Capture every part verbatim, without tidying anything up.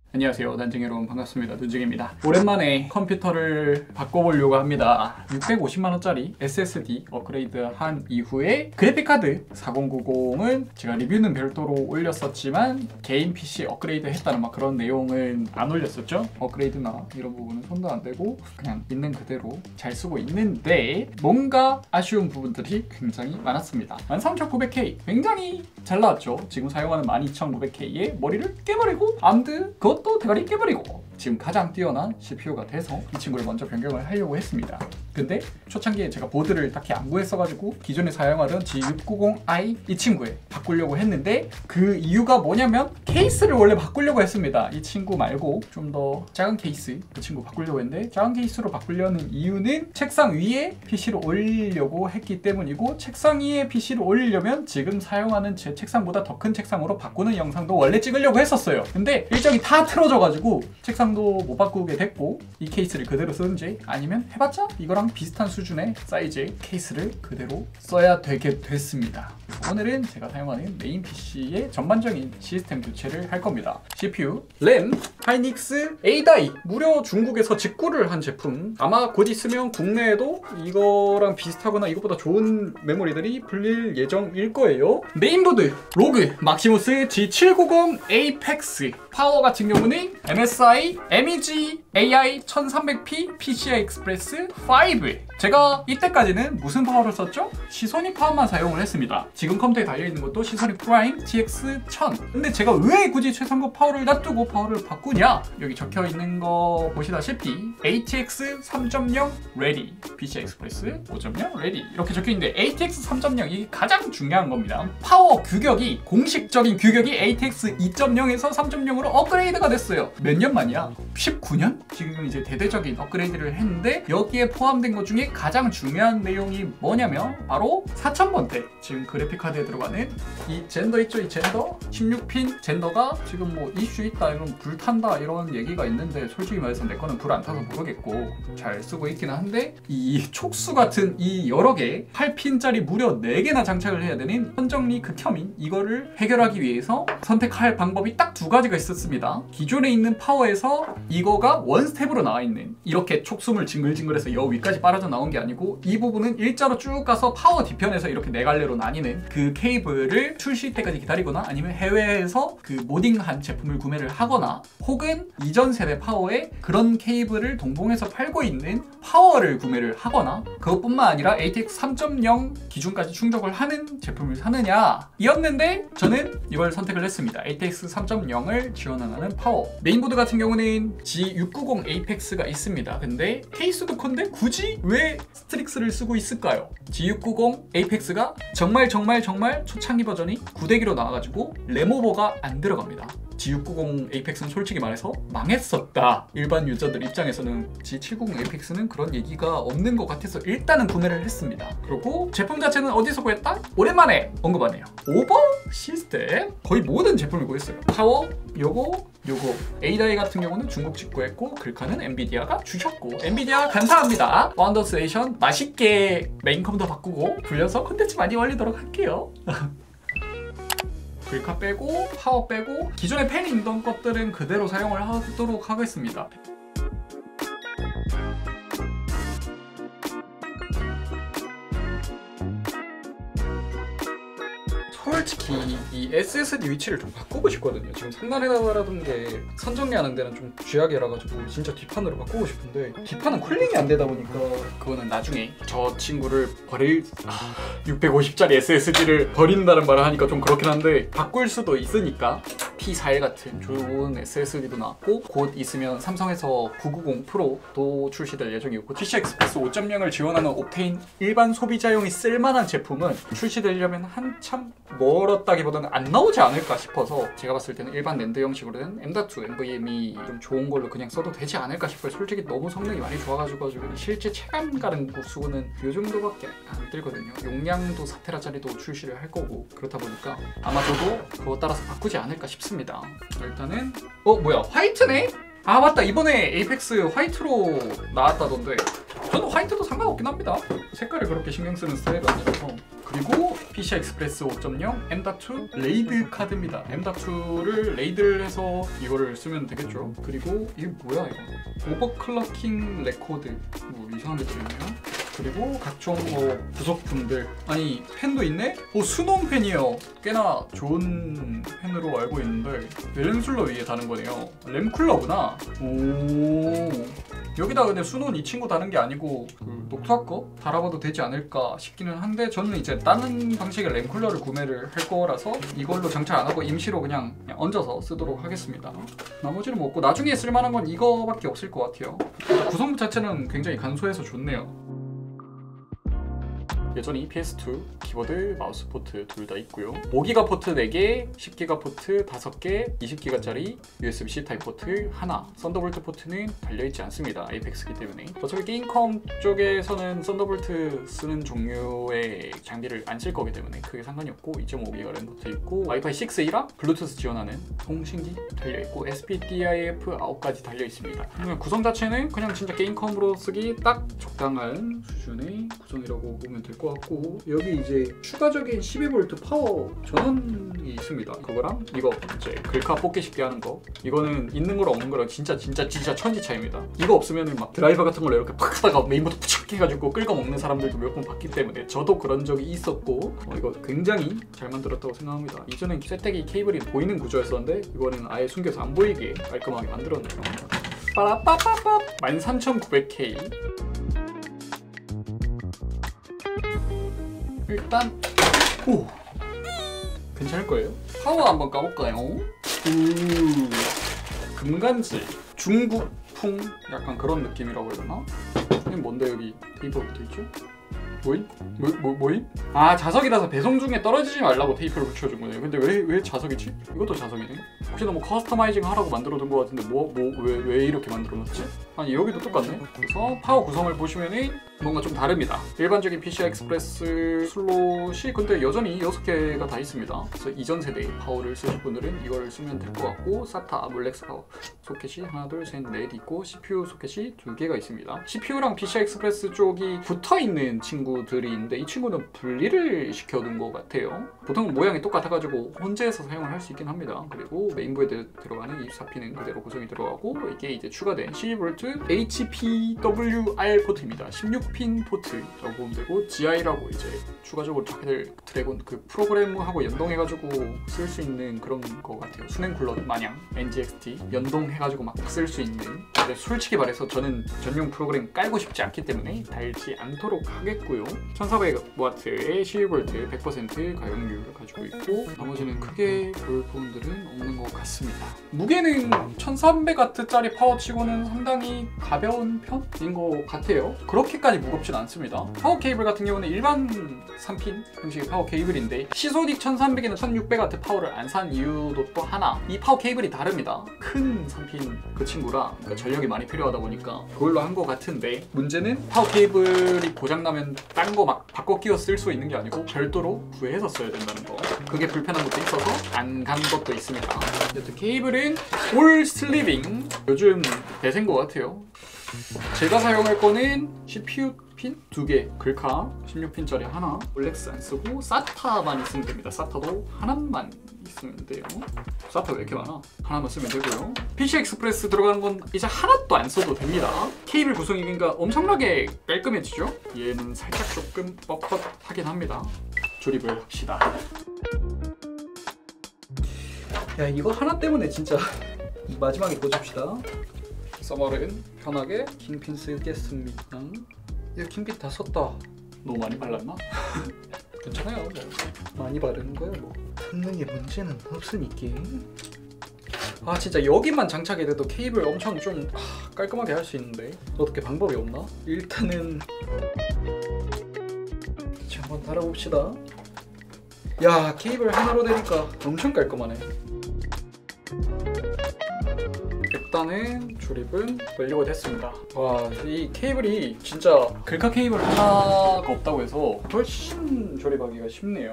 안녕하세요, 난쟁이 여러분, 반갑습니다. 눈쟁입니다. 오랜만에 컴퓨터를 바꿔보려고 합니다. 육백오십만 원짜리 에스에스디 업그레이드 한 이후에 그래픽카드 사공구공은 제가 리뷰는 별도로 올렸었지만 개인 피씨 업그레이드 했다는 막 그런 내용은 안 올렸었죠. 업그레이드나 이런 부분은 손도 안 대고 그냥 있는 그대로 잘 쓰고 있는데 뭔가 아쉬운 부분들이 굉장히 많았습니다. 만 삼천구백 케이 굉장히 잘 나왔죠. 지금 사용하는 만 이천구백 케이에 머리를 깨버리고 암드 그것 또 대가리 깨버리고 지금 가장 뛰어난 씨피유가 돼서 이 친구를 먼저 변경을 하려고 했습니다. 근데 초창기에 제가 보드를 딱히 안 구했어가지고 기존에 사용하던 지 육백구십 아이 이 친구에 바꾸려고 했는데 그 이유가 뭐냐면 케이스를 원래 바꾸려고 했습니다. 이 친구 말고 좀 더 작은 케이스 그 친구 바꾸려고 했는데 작은 케이스로 바꾸려는 이유는 책상 위에 피씨를 올리려고 했기 때문이고 책상 위에 피씨를 올리려면 지금 사용하는 제 책상보다 더 큰 책상으로 바꾸는 영상도 원래 찍으려고 했었어요. 근데 일정이 다 틀어져가지고 책상도 못 바꾸게 됐고 이 케이스를 그대로 쓰는지 아니면 해봤자 이거랑 비슷한 수준의 사이즈의 케이스를 그대로 써야 되게 됐습니다. 오늘은 제가 사용하는 메인 피씨의 전반적인 시스템 교체를 할 겁니다. 씨피유, 램, 하이닉스 에이다이 무려 중국에서 직구를 한 제품. 아마 곧 있으면 국내에도 이거랑 비슷하거나 이것보다 좋은 메모리들이 풀릴 예정일 거예요. 메인보드 로그 막시무스 지 칠백구십 에이펙스 파워 같은 경우는 엠에스아이 에미지 에이아이 천삼백 피 피씨아이 익스프레스 오. 제가 이때까지는 무슨 파워를 썼죠? 시소닉 파워만 사용을 했습니다. 지금 컴퓨터에 달려있는 것도 시소닉 프라임 티엑스 천. 근데 제가 왜 굳이 최상급 파워를 놔두고 파워를 바꾸냐? 여기 적혀있는 거 보시다시피 에이티엑스 삼 점 영 레디, 피씨아이 익스프레스 오 점 영 레디 이렇게 적혀있는데 에이티엑스 삼 점 영이 가장 중요한 겁니다. 파워 규격이 공식적인 규격이 에이티엑스 이 점 영에서 삼 점 영으로 업그레이드가 됐어요. 몇 년 만이야? 십구 년? 지금 이제 대대적인 업그레이드를 했는데 여기에 포함된 것 중에 가장 중요한 내용이 뭐냐면 바로 사천 번대 지금 그래픽카드에 들어가는 이 젠더 있죠? 이 젠더 십육 핀 젠더가 지금 뭐 이슈 있다 이런 불탄다 이런 얘기가 있는데 솔직히 말해서 내 거는 불 안 타서 모르겠고 잘 쓰고 있긴 한데 이 촉수 같은 이 여러 개 팔 핀짜리 무려 네 개나 장착을 해야 되는 선정리 극혐인 이거를 해결하기 위해서 선택할 방법이 딱 두 가지가 있었습니다. 기존에 있는 파워에서 이거가 원 스텝으로 나와 있는 이렇게 촉수물 징글징글해서 여 위까지 빨아져 나온 게 아니고 이 부분은 일자로 쭉 가서 파워 뒤편에서 이렇게 네 갈래로 나뉘는 그 케이블을 출시 때까지 기다리거나 아니면 해외에서 그 모딩한 제품을 구매를 하거나 혹은 이전 세대 파워에 그런 케이블을 동봉해서 팔고 있는 파워를 구매를 하거나 그것뿐만 아니라 에이티엑스 삼 점 영 기준까지 충족을 하는 제품을 사느냐 이었는데 저는 이걸 선택을 했습니다. 에이티엑스 삼 점 영을 지원하는 파워. 메인보드 같은 경우는 지 육백구십 에이펙스가 있습니다. 근데 케이스도 큰데 굳이 왜 스트릭스를 쓰고 있을까요? 지 육백구십 에이펙스가 정말 정말 정말 초창기 버전이 구대기로 나와가지고 램오버가 안 들어갑니다. 지 육백구십 에이펙스는 솔직히 말해서 망했었다. 일반 유저들 입장에서는 지 칠백구십 에이펙스는 그런 얘기가 없는 것 같아서 일단은 구매를 했습니다. 그리고 제품 자체는 어디서 구했다? 오랜만에 언급하네요. 오버 시스템 거의 모든 제품을 구했어요. 파워, 요거, 요거 에이다이 같은 경우는 중국 직구했고 글카는 엔비디아가 주셨고 엔비디아 감사합니다. 파운더스테이션 맛있게 메인 컴퓨터 바꾸고 불려서 콘텐츠 많이 올리도록 할게요. 글카 빼고 파워 빼고 기존에 팬이 있던 것들은 그대로 사용을 하도록 하겠습니다. 솔직히 이 에스에스디 위치를 좀 바꾸고 싶거든요. 지금 상단에다가라던 게 선정리하는 데는 좀 쥐약이라가지고 진짜 뒷판으로 바꾸고 싶은데 뒷판은 쿨링이 안 되다 보니까 그거는 나중에 저 친구를 버릴 아, 육백오십짜리 에스에스디를 버린다는 말을 하니까 좀 그렇긴 한데 바꿀 수도 있으니까 티 사십일 같은 좋은 에스에스디도 나왔고 곧 있으면 삼성에서 구백구십 프로도 출시될 예정이고 피씨아이 익스프레스 오 점 영을 지원하는 옵테인 일반 소비자용이 쓸만한 제품은 출시되려면 한참 멀었다기보다는 안 나오지 않을까 싶어서 제가 봤을 때는 일반 랜드 형식으로 된 엠 닷 투 엔브이엠이 좀 좋은 걸로 그냥 써도 되지 않을까 싶어요. 솔직히 너무 성능이 많이 좋아가지고 실제 체감 가는 구수는 이 정도밖에 안 들거든요. 용량도 사 테라짜리도 출시를 할 거고 그렇다 보니까 아마 저도 그거 따라서 바꾸지 않을까 싶습니다. 일단은 어 뭐야 화이트네? 아 맞다, 이번에 에이펙스 화이트로 나왔다던데 저는 화이트도 상관없긴 합니다. 색깔을 그렇게 신경 쓰는 스타일은 아니라서. 그리고 피시아이 익스프레스 오 점 영 엠 닷 투 레이드 카드입니다. 엠 닷 투를 레이드를 해서 이거를 쓰면 되겠죠. 그리고 이게 뭐야 이거? 오버클럭킹 레코드 뭐 이상하게 들어있네요. 그리고 각종 뭐 부속품들. 아니 펜도 있네? 오 수논 펜이에요. 꽤나 좋은 펜으로 알고 있는데 램쿨러 위에 다는 거네요. 램쿨러구나. 오 여기다 근데 수논 이 친구 다는 게 아니고 그 녹투아 거 달아봐도 되지 않을까 싶기는 한데 저는 이제 다른 방식의 램쿨러를 구매를 할 거라서 이걸로 장착 안 하고 임시로 그냥, 그냥 얹어서 쓰도록 하겠습니다. 나머지는 뭐 없고 나중에 쓸만한 건 이거밖에 없을 것 같아요. 구성부 자체는 굉장히 간소해서 좋네요. 여전히 피 에스 투 키보드, 마우스 포트 둘 다 있고요. 오 기가 포트 네 개, 십 기가 포트 다섯 개, 이십 기가짜리 유 에스 비 씨 타입 포트 하나. 썬더볼트 포트는 달려있지 않습니다. 에이펙스기 때문에. 어차피 게임컴 쪽에서는 썬더볼트 쓰는 종류의 장비를 안 쓸 거기 때문에 크게 상관이 없고 이 점 오 기가 램 포트 있고 와이파이 육 E랑 블루투스 지원하는 통신기 달려있고 에스 피 디 아이 에프 아홉 가지 달려있습니다. 구성 자체는 그냥 진짜 게임컴으로 쓰기 딱 적당한 수준의 구성이라고 보면 될 것 같고 여기 이제 추가적인 십이 볼트 파워 전원이 있습니다. 그거랑 이거 이제 글카 뽑기 쉽게 하는 거 이거는 있는 거랑 없는 거랑 진짜 진짜 진짜 천지 차이입니다. 이거 없으면은 막 드라이버 같은 걸로 이렇게 팍 하다가 메인보드 푸착 해가지고 끌고 먹는 사람들도 몇 번 봤기 때문에 저도 그런 적이 있었고 어, 이거 굉장히 잘 만들었다고 생각합니다. 이전엔 쇠떼기 케이블이 보이는 구조였었는데 이거는 아예 숨겨서 안 보이게 깔끔하게 만들었네요. 빠라빠빠빠 만 삼천구백 케이. 일단 오 괜찮을 거예요. 파워 한번 까볼까요? 오 금간질 중국풍 약간 그런 느낌이라고 해야 되나? 이게 뭔데 여기 테이프가 붙어있죠? 뭐임? 뭐, 뭐, 뭐임? 아 자석이라서 배송 중에 떨어지지 말라고 테이프를 붙여준 거네요. 근데 왜, 왜 자석이지? 이것도 자석이네. 혹시나 뭐 커스터마이징 하라고 만들어둔 것 같은데 뭐, 뭐, 왜, 왜 이렇게 만들어놨지? 아니 여기도 똑같네. 그래서 파워 구성을 보시면은 뭔가 좀 다릅니다. 일반적인 피시아이 익스프레스 슬롯이 근데 여전히 여섯 개가 다 있습니다. 그래서 이전 세대의 파워를 쓰실 분들은 이걸 쓰면 될 것 같고 사타, 물렉스 파워 소켓이 하나, 둘, 셋, 넷 있고 씨피유 소켓이 두 개가 있습니다. 씨피유랑 피시아이 익스프레스 쪽이 붙어있는 친구들이 있는데 이 친구는 분리를 시켜둔 것 같아요. 보통 모양이 똑같아가지고 혼재해서 사용을 할 수 있긴 합니다. 그리고 메인보드에 들어가는 이십사 핀은 그대로 구성이 들어가고 이게 이제 추가된 십이 볼트 에이치 피 더블유 알 포트입니다. 십육 핀 포트라고 보면 되고 지아이라고 이제 추가적으로 자켓을 드래곤 그 프로그램하고 연동해가지고 쓸 수 있는 그런 거 같아요. 수냉 쿨러 마냥 엔지엑스티 연동해가지고 막 쓸 수 있는. 근데 솔직히 말해서 저는 전용 프로그램 깔고 싶지 않기 때문에 달지 않도록 하겠고요. 천사백 와트의 십이 볼트 백 퍼센트 가용률을 가지고 있고 나머지는 크게 볼 부분들은 없는 것 같습니다. 무게는 천삼백 와트짜리 파워치고는 상당히 가벼운 편인 것 같아요. 그렇게까지 무겁진 않습니다. 파워 케이블 같은 경우는 일반 삼 핀 형식의 파워 케이블인데 시소닉 천삼백에는 천육백 와트 파워를 안 산 이유도 또 하나 이 파워 케이블이 다릅니다. 큰 삼 핀 그 친구라 그러니까 전력이 많이 필요하다 보니까 그걸로 한 것 같은데 문제는 파워 케이블이 고장나면 딴 거 막 바꿔 끼워 쓸 수 있는 게 아니고 별도로 구해서 써야 된다는 거 그게 불편한 것도 있어서 안 간 것도 있습니다. 여튼 케이블은 올 슬리빙 요즘 대세인 것 같아요. 제가 사용할 거는 씨피유 핀 두 개, 글카 십육 핀짜리 하나, 물렉스 안 쓰고 사타만 있으면 됩니다. 사타도 하나만 있으면 돼요. 사타 왜 이렇게 많아? 하나만 쓰면 되고요. 피시아이 익스프레스 들어가는 건 이제 하나도 안 써도 됩니다. 케이블 구성이 그러니까 엄청나게 깔끔해지죠? 얘는 살짝 조금 뻣뻣하긴 합니다. 조립을 합시다. 야 이거 하나 때문에 진짜 마지막에 꽂읍시다. 서머는 편하게 킹핀 쓰겠습니다. 이거 킹핀 다 썼다. 너무 많이 발랐나? 괜찮아요. 뭐. 많이 바르는 거야 뭐. 성능에 문제는 없으니까. 아 진짜 여기만 장착해도 케이블 엄청 좀 아, 깔끔하게 할 수 있는데 어떻게 방법이 없나? 일단은 자, 한번 달아봅시다. 야 케이블 하나로 되니까 엄청 깔끔하네. 일단은 조립은 완료가 됐습니다. 와, 이 케이블이 진짜 글카 케이블 하나가 없다고 해서 훨씬 조립하기가 쉽네요.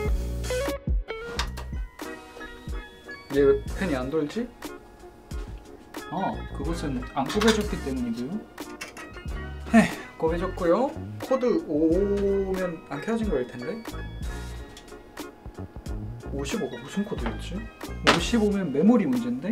얘 왜 펜이 안 돌지? 아, 그것은 안 꼽아줬기 때문이고요. 네, 꼽아줬고요. 코드 오면 안 켜진 거일 텐데. 오십오가 무슨 코드였지? 오십오면 메모리 문제인데?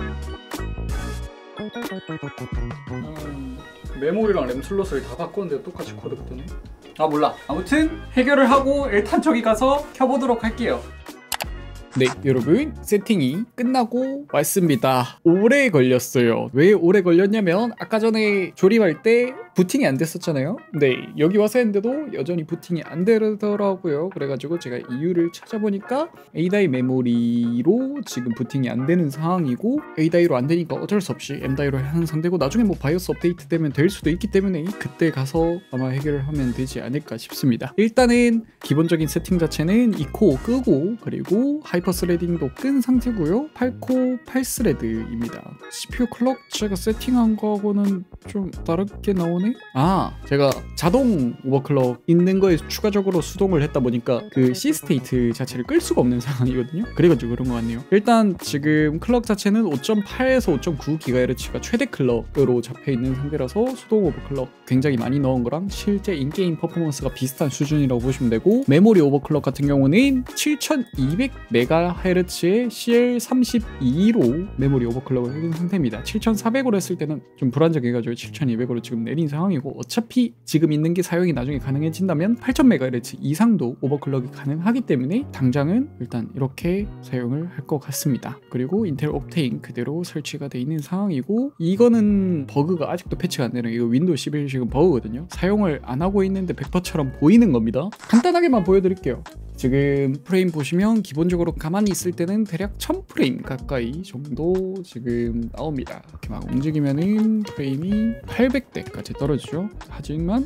음, 메모리랑 램 슬롯을 다 바꿨는데 똑같이 코드가 뜨네? 아 몰라. 아무튼 해결을 하고 일단 저기 가서 켜보도록 할게요. 네, 여러분 세팅이 끝나고 왔습니다. 오래 걸렸어요. 왜 오래 걸렸냐면 아까 전에 조립할 때 부팅이 안 됐었잖아요. 네, 여기 와서 했는데도 여전히 부팅이 안 되더라고요. 그래가지고 제가 이유를 찾아보니까 에이다이 메모리로 지금 부팅이 안 되는 상황이고, 에이다이로 안 되니까 어쩔 수 없이 엠다이로 하는 상태고, 나중에 뭐 바이오스 업데이트 되면 될 수도 있기 때문에 그때 가서 아마 해결을 하면 되지 않을까 싶습니다. 일단은 기본적인 세팅 자체는 이 코어 끄고, 그리고 하이퍼 스레딩도 끈 상태고요. 팔 코어 팔 스레드입니다. 씨피유 클럭 제가 세팅한 거하고는 좀 다르게 나오네. 아, 제가 자동 오버클럭 있는 거에 추가적으로 수동을 했다 보니까 그 C 스테이트 자체를 끌 수가 없는 상황이거든요. 그래가지고 그런 것 같네요. 일단 지금 클럭 자체는 오 점 팔에서 오 점 구 기가헤르츠가 최대 클럭으로 잡혀 있는 상태라서 수동 오버클럭 굉장히 많이 넣은 거랑 실제 인게임 퍼포먼스가 비슷한 수준이라고 보시면 되고, 메모리 오버클럭 같은 경우는 칠천이백 메가헤르츠의 씨엘 삼십이로 메모리 오버클럭을 해둔 상태입니다. 칠천사백으로 했을 때는 좀 불안정해가지고 칠천이백으로 지금 내린 상황이고, 어차피 지금 있는 게 사용이 나중에 가능해진다면 팔천 메가헤르츠 이상도 오버클럭이 가능하기 때문에 당장은 일단 이렇게 사용을 할 것 같습니다. 그리고 인텔 옵테인 그대로 설치가 돼 있는 상황이고, 이거는 버그가 아직도 패치가 안 되는, 이거 윈도우 십일 지금 버그거든요. 사용을 안 하고 있는데 백 퍼센트처럼 보이는 겁니다. 간단하게만 보여드릴게요. 지금 프레임 보시면 기본적으로 가만히 있을 때는 대략 천 프레임 가까이 정도 지금 나옵니다. 이렇게 막 움직이면은 프레임이 팔백 대까지 떨어지죠. 하지만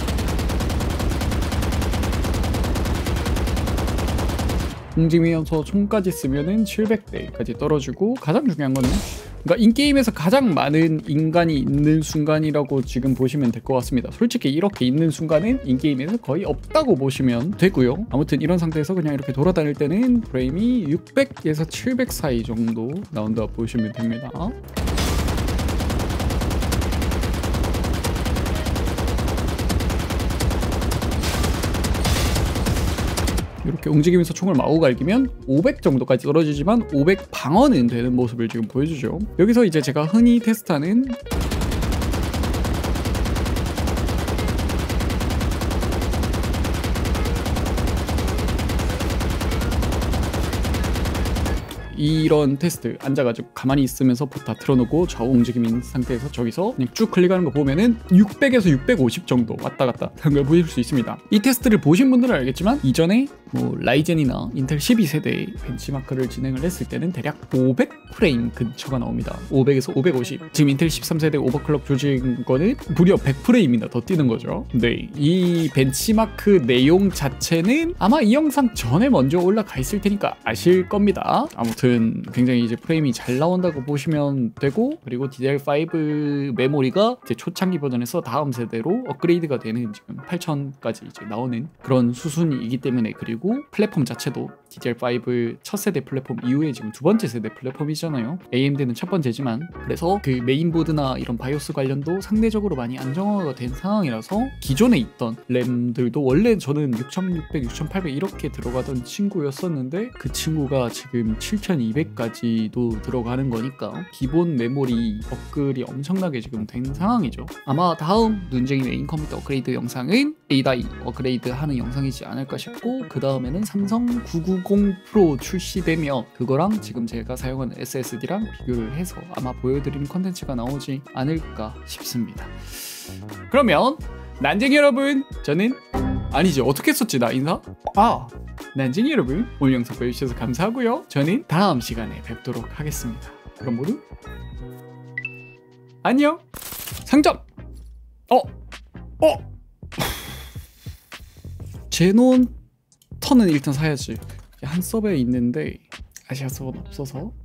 움직이면서 총까지 쓰면은 칠백 대까지 떨어지고, 가장 중요한 거는, 그러니까 인게임에서 가장 많은 인간이 있는 순간이라고 지금 보시면 될 것 같습니다. 솔직히 이렇게 있는 순간은 인게임에서 거의 없다고 보시면 되고요. 아무튼 이런 상태에서 그냥 이렇게 돌아다닐 때는 프레임이 육백에서 칠백 사이 정도 나온다고 보시면 됩니다. 이렇게 움직이면서 총을 마구 갈기면 오백 정도까지 떨어지지만 오백 방어는 되는 모습을 지금 보여주죠. 여기서 이제 제가 흔히 테스트하는 이런 테스트, 앉아가지고 가만히 있으면서 다 틀어놓고 좌우 움직임 있는 상태에서 저기서 그냥 쭉 클릭하는 거 보면은 육백에서 육백오십 정도 왔다 갔다 하는 걸 보실 수 있습니다. 이 테스트를 보신 분들은 알겠지만 이전에 뭐 라이젠이나 인텔 십이 세대 벤치마크를 진행을 했을 때는 대략 오백 프레임 근처가 나옵니다. 오백에서 오백오십. 지금 인텔 십삼 세대 오버클럭 조진 거는 무려 백 프레임이나 더 뛰는 거죠. 네, 이 벤치마크 내용 자체는 아마 이 영상 전에 먼저 올라가 있을 테니까 아실 겁니다. 아무튼 굉장히 이제 프레임이 잘 나온다고 보시면 되고, 그리고 디디알 파이브 메모리가 이제 초창기 버전에서 다음 세대로 업그레이드가 되는 지금 팔천까지 이제 나오는 그런 수순이기 때문에, 그리고 플랫폼 자체도 디디알 파이브 첫 세대 플랫폼 이후에 지금 두 번째 세대 플랫폼이잖아요. 에이엠디는 첫 번째지만, 그래서 그 메인보드나 이런 바이오스 관련도 상대적으로 많이 안정화가 된 상황이라서 기존에 있던 램들도 원래 저는 육천육백, 육천팔백 이렇게 들어가던 친구였었는데 그 친구가 지금 칠천이백까지도 들어가는 거니까 기본 메모리 업글이 엄청나게 지금 된 상황이죠. 아마 다음 눈쟁이 메인 컴퓨터 업그레이드 영상은 에이다이 업그레이드 하는 영상이지 않을까 싶고, 그 다음에는 삼성 구백구십 프로 출시되면 그거랑 지금 제가 사용하는 에스에스디랑 비교를 해서 아마 보여드리는 컨텐츠가 나오지 않을까 싶습니다. 그러면 난쟁이 여러분, 저는 아니지 어떻게 했었지 나 인사? 아 난쟁이 여러분, 오늘 영상 봐주셔서 감사하고요. 저는 다음 시간에 뵙도록 하겠습니다. 그럼 모두 안녕. 상점. 어 어. 제논 턴은 일단 사야지. 한 서버에 있는데 아시아 서버는 없어서